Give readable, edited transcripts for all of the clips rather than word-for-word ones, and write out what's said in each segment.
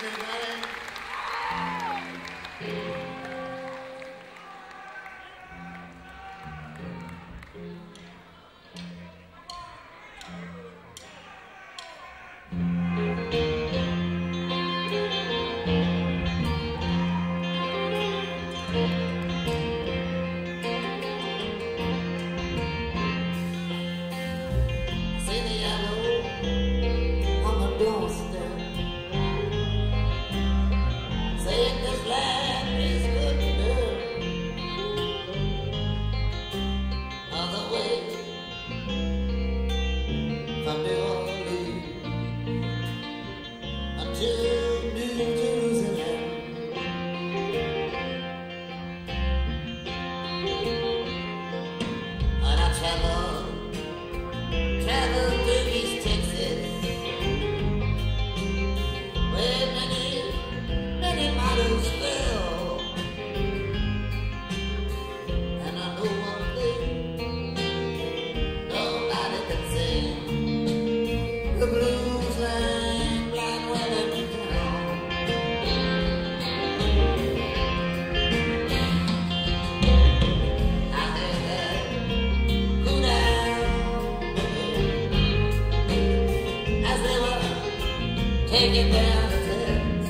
Taking down the tents,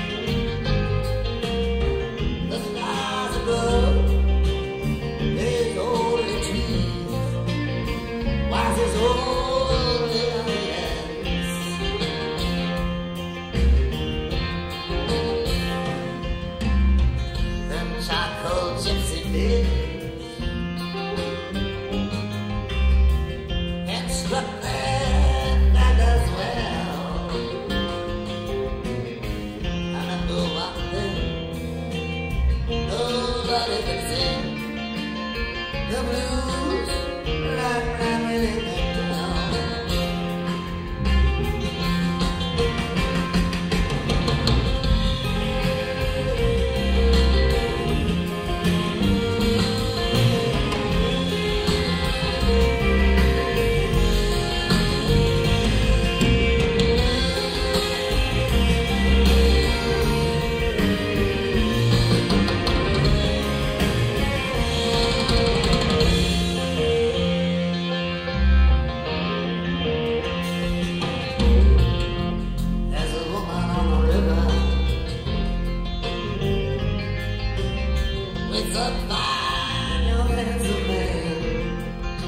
the stars above, there's only trees, why there's only onions. Them charcoal gypsy days had struck their daggers well. Nobody can sing the blues like I really can tell. It's a fine young handsome man.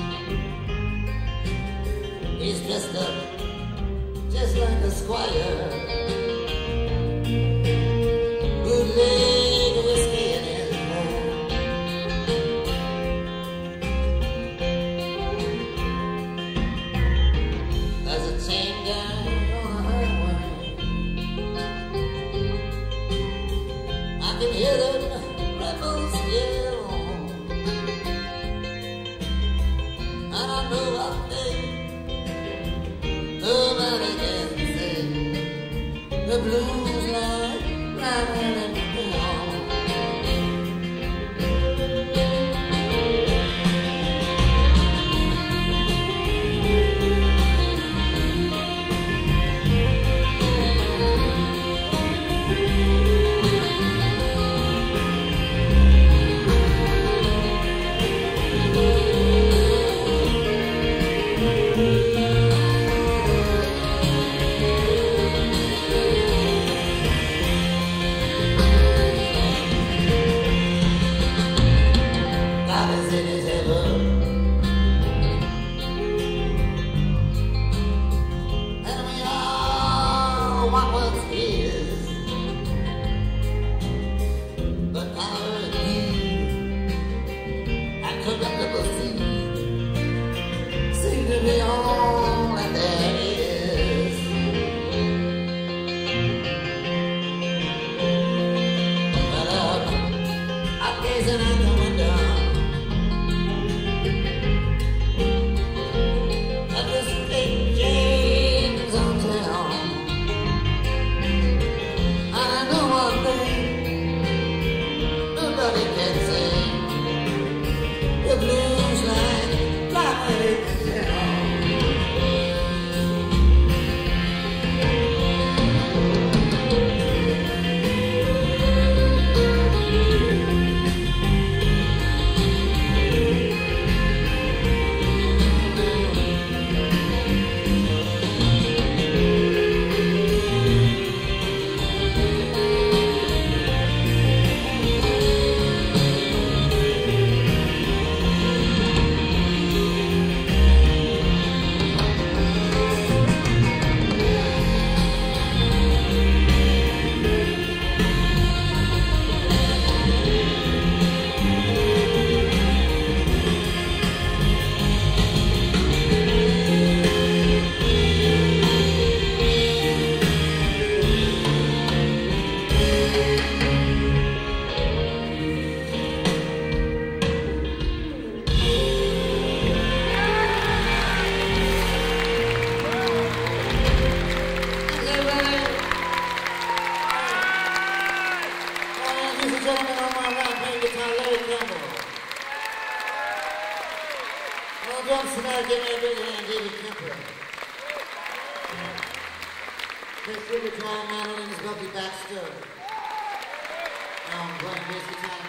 He's dressed up just like a squire. Bootlegged whiskey in his hand. There's a chain gang on the highway. I can hear them rebels yell, and I know one thing nobody can say. The blues line right in the On drums tonight, give me a big hand, David Kemper. Next tribute to all mandolins, Bucky Baxter. Now I'm playing bass guitar.